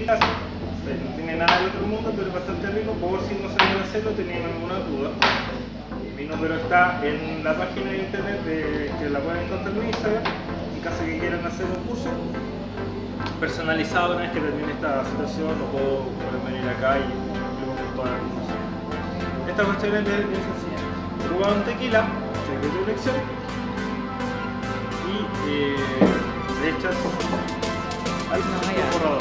tequila no tiene nada del otro mundo, pero es bastante rico. Por si no sabían hacerlo, tenían alguna duda. Mi número está en la página de internet que la pueden encontrar en Instagram, en caso que quieran hacer un curso personalizado. Una vez que termine esta situación, no pueden venir acá y explico toda la información. Esta cuestión es bien sencilla. Ocupan un tequila, secreto de elección, y le echas al borrador.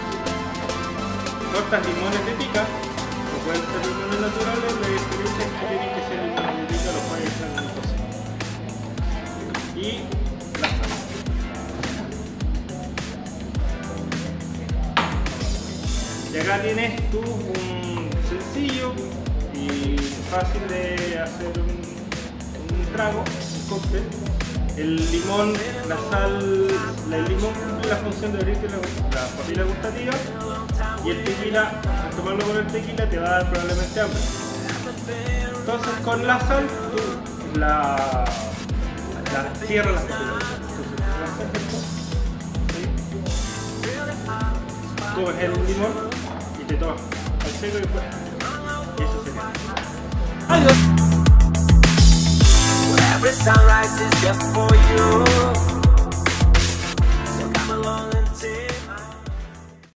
Cortas limones de pica, no pueden ser limones naturales, la diferencia es que tienen que ser limones de pica, los puedes echar en un cocina. Y la sal. Y acá tienes tú un sencillo y fácil de hacer un trago, un cóctel. El limón, la sal, el limón cumple la función de abrirte la papila gustativa, y el tequila, al tomarlo con el tequila te va a dar probablemente hambre. Entonces con la sal tú la cierras las papilas. Coges el limón y te tomas al seco y después. Y eso sería. Adiós. Every sunrise is just for you.